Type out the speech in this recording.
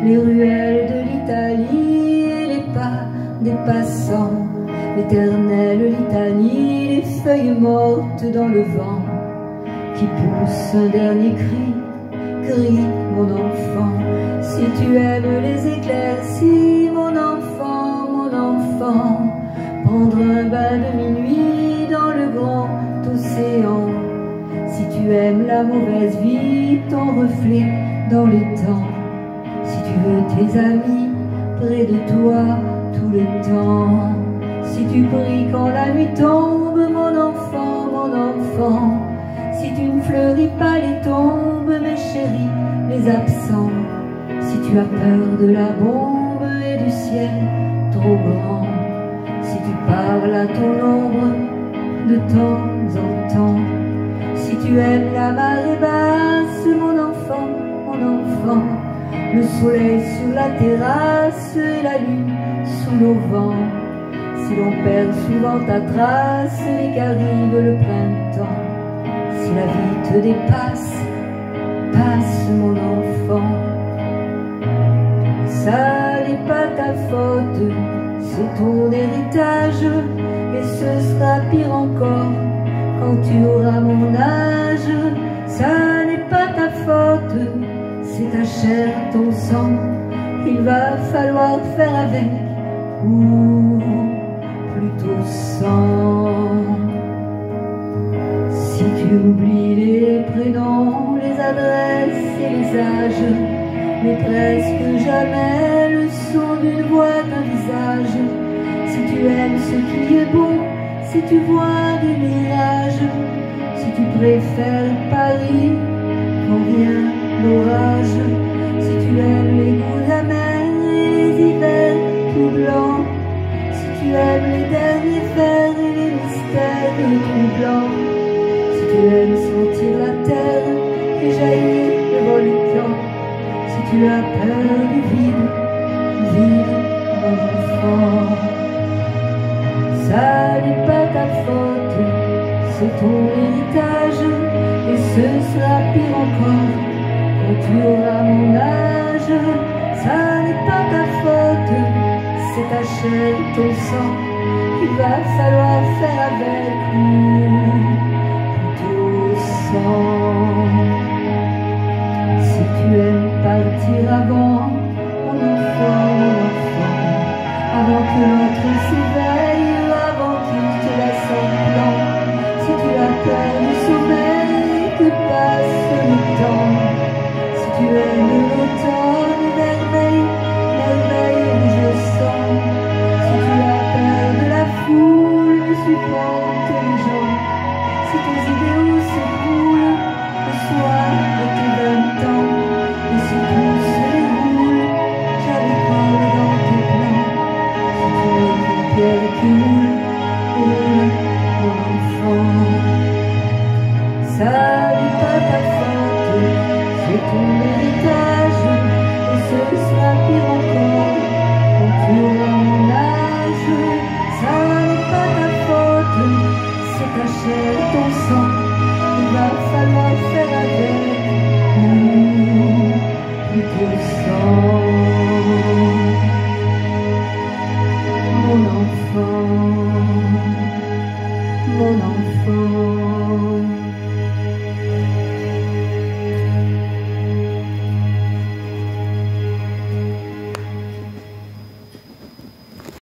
les ruelles de l'Italie et les pas des passants, l'éternelle litanie, les feuilles mortes dans le vent, qui pousse un dernier cri, crie mon enfant, si tu aimes les éclaircies, mon enfant, prendre un bain de minuit dans le grand océan, si tu aimes la mauvaise vie, ton reflet dans les temps, si tu veux tes amis près de toi tout le temps, si tu pries quand la nuit tombe, mon enfant, si tu ne fleuris pas les tombes, mes chéris, les absents, si tu as peur de la bombe et du ciel trop grand, si tu parles à ton ombre de temps en temps, si tu aimes la marée basse, mon enfant, le soleil sur la terrasse et la lune sous nos vents, si l'on perd souvent ta trace et qu'arrive le printemps, si la vie te dépasse, passe mon enfant. Ça n'est pas ta faute, c'est ton héritage, et ce sera pire encore quand tu auras mon âge. Ça n'est pas ta faute, c'est ta chair, ton sang, il va falloir faire avec, ou plutôt sans. Si tu oublies les prénoms, les adresses et les âges, mais presque jamais le son d'une voix, d'un visage, si tu aimes ce qui est beau, si tu vois des mirages, si tu préfères Paris quand vient l'orage, si tu aimes les goûts amers et les hivers tout blancs, si tu aimes les derniers fers et les mystères troublants, si tu aimes sentir la terre et jaillir le volcan, si tu as peur du vide, mon enfant. Ça n'est pas ta faute, c'est ton héritage, et ce sera pire encore quand tu auras mon âge. Ça n'est pas ta faute, c'est ta chair, ton sang, il va falloir faire avec, ou plutôt sans. Si tu aimes partir avant, mon enfant, avant que l'autre s'éveille, avant qu'il te laisse en plan, si tu as peur du sommeil, que passe le temps, si tu aimes l'automne vermeil, merveille où je sens, si tu as peur de la foule, supporte les gens, si tes idéaux s'écroulent le soir de tes 20 ans, et si tout se déroule, j'avais peur dans tes plans, si tu n'es qu'une pierre qui roule, mon enfant. Ça n'est pas ta faute, c'est ton héritage, et ce sera pire encore quand tu auras mon âge. Ça n'est pas ta faute, c'est ta chair, ton sang, il va falloir faire avec, ou plutôt sans.